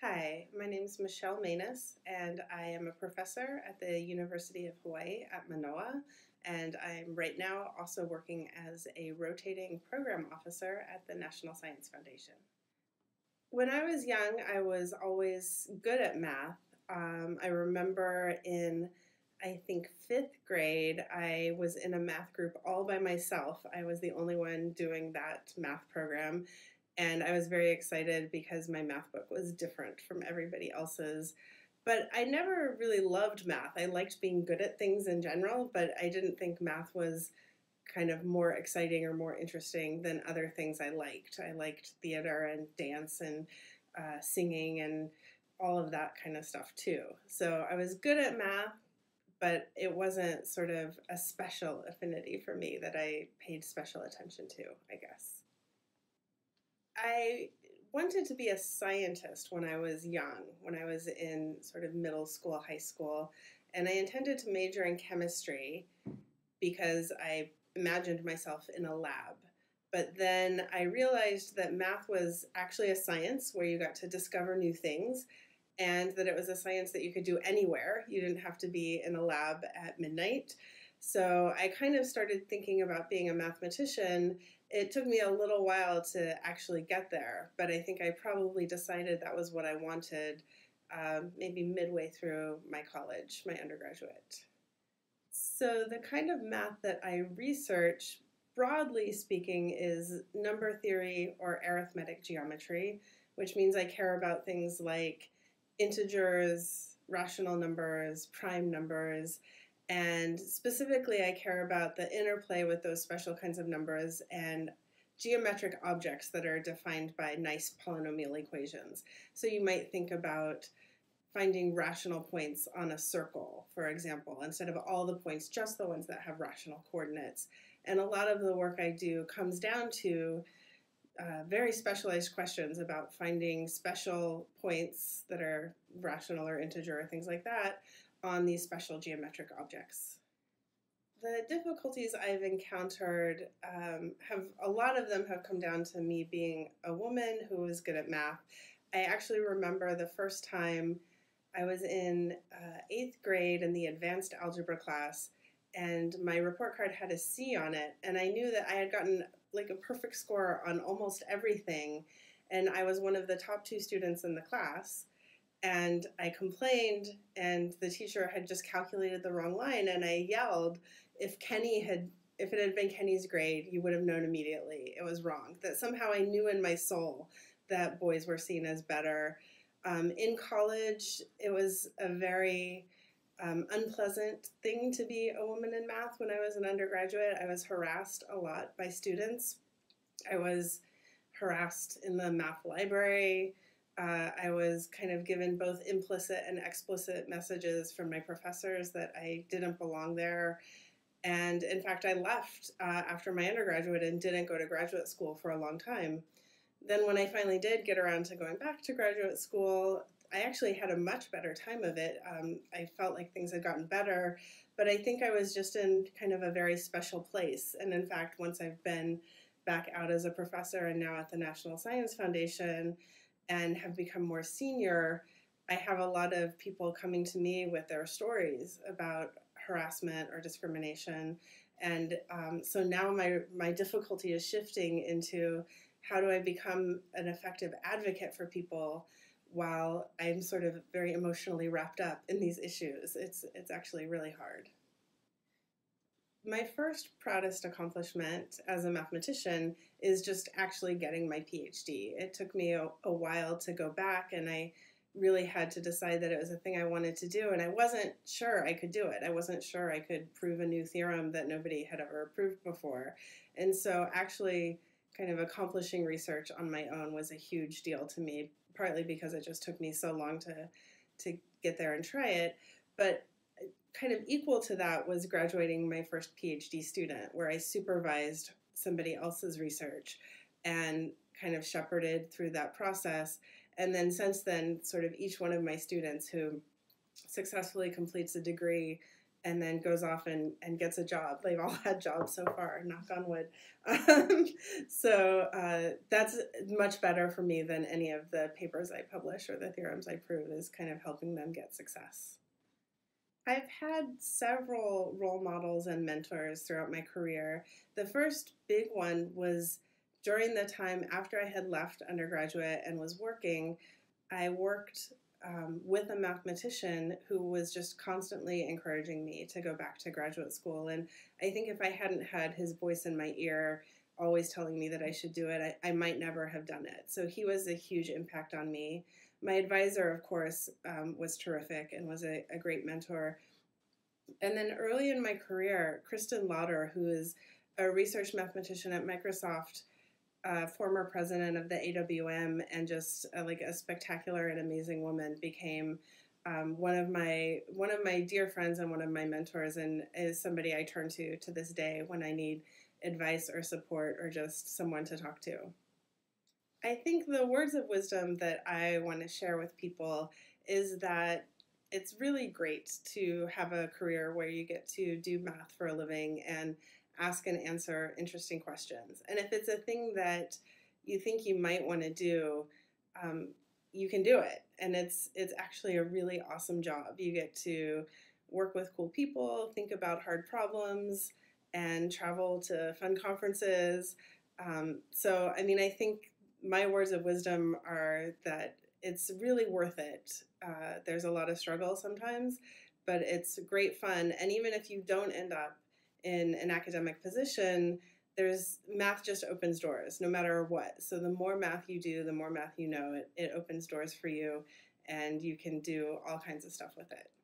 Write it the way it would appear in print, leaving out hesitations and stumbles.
Hi, my name is Michelle Manus, and I am a professor at the University of Hawaii at Manoa, and I'm right now also working as a rotating program officer at the National Science Foundation. When I was young, I was always good at math. I remember in, I think, fifth grade, I was in a math group all by myself. I was the only one doing that math program. And I was very excited because my math book was different from everybody else's. But I never really loved math. I liked being good at things in general, but I didn't think math was kind of more exciting or more interesting than other things I liked. I liked theater and dance and singing and all of that kind of stuff too. So I was good at math, but it wasn't sort of a special affinity for me that I paid special attention to, I guess. I wanted to be a scientist when I was young, when I was in sort of middle school, high school, and I intended to major in chemistry because I imagined myself in a lab. But then I realized that math was actually a science where you got to discover new things, and that it was a science that you could do anywhere. You didn't have to be in a lab at midnight. So I kind of started thinking about being a mathematician. It took me a little while to actually get there, but I think I probably decided that was what I wanted maybe midway through my college, my undergraduate. So the kind of math that I research, broadly speaking, is number theory or arithmetic geometry, which means I care about things like integers, rational numbers, prime numbers, and specifically I care about the interplay with those special kinds of numbers and geometric objects that are defined by nice polynomial equations. So you might think about finding rational points on a circle, for example, instead of all the points, just the ones that have rational coordinates. And a lot of the work I do comes down to very specialized questions about finding special points that are rational or integer or things like that on these special geometric objects. The difficulties I've encountered a lot of them have come down to me being a woman who was good at math. I actually remember the first time I was in 8th grade in the advanced algebra class, and my report card had a C on it, and I knew that I had gotten like a perfect score on almost everything, and I was one of the top 2 students in the class. And I complained, and the teacher had just calculated the wrong line, and I yelled, if it had been Kenny's grade, you would have known immediately it was wrong. That somehow I knew in my soul that boys were seen as better. In college, it was a very unpleasant thing to be a woman in math. When I was an undergraduate, I was harassed a lot by students. I was harassed in the math library. I was kind of given both implicit and explicit messages from my professors that I didn't belong there. And in fact, I left after my undergraduate and didn't go to graduate school for a long time. Then when I finally did get around to going back to graduate school, I actually had a much better time of it. I felt like things had gotten better, but I think I was just in kind of a very special place. And in fact, once I've been back out as a professor and now at the National Science Foundation and have become more senior, I have a lot of people coming to me with their stories about harassment or discrimination. And so now my difficulty is shifting into how do I become an effective advocate for people while I'm sort of very emotionally wrapped up in these issues. It's actually really hard. My first proudest accomplishment as a mathematician is just actually getting my PhD. It took me a while to go back, and I really had to decide that it was a thing I wanted to do, and I wasn't sure I could do it. I wasn't sure I could prove a new theorem that nobody had ever proved before. And so actually kind of accomplishing research on my own was a huge deal to me, partly because it just took me so long to get there and try it. But kind of equal to that was graduating my first PhD student, where I supervised somebody else's research and kind of shepherded through that process. And then since then, sort of each one of my students who successfully completes a degree and then goes off and gets a job. They've all had jobs so far, knock on wood. Um, that's much better for me than any of the papers I publish or the theorems I prove, is kind of helping them get success. I've had several role models and mentors throughout my career. The first big one was during the time after I had left undergraduate and was working. I worked with a mathematician who was just constantly encouraging me to go back to graduate school. And I think if I hadn't had his voice in my ear, always telling me that I should do it, I might never have done it. So he was a huge impact on me. My advisor, of course, was terrific and was a great mentor. And then early in my career, Kristen Lauder, who is a research mathematician at Microsoft, former president of the AWM, and just like a spectacular and amazing woman, became one of my dear friends and one of my mentors, and is somebody I turn to this day when I need advice or support or just someone to talk to. I think the words of wisdom that I want to share with people is that it's really great to have a career where you get to do math for a living and ask and answer interesting questions. And if it's a thing that you think you might want to do, you can do it. And it's actually a really awesome job. You get to work with cool people, think about hard problems, and travel to fun conferences. I think my words of wisdom are that it's really worth it. There's a lot of struggle sometimes, but it's great fun. And even if you don't end up in an academic position, there's math just opens doors no matter what. So the more math you do, the more math you know, it opens doors for you, and you can do all kinds of stuff with it.